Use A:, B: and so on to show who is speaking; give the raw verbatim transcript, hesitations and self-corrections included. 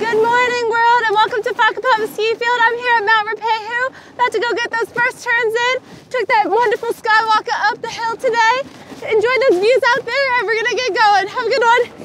A: Good morning, world, and welcome to Whakapapa Ski Field. I'm here at Mount Ruapheu, about to go get those first turns in. Took that wonderful skywalker up the hill today. Enjoy those views out there, and we're gonna get going. Have a good one.